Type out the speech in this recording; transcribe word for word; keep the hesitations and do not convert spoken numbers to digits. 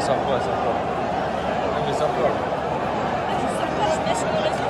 sympa, sympa. Ah, mais sympa. C'est sympa, je mets sur le restaurant.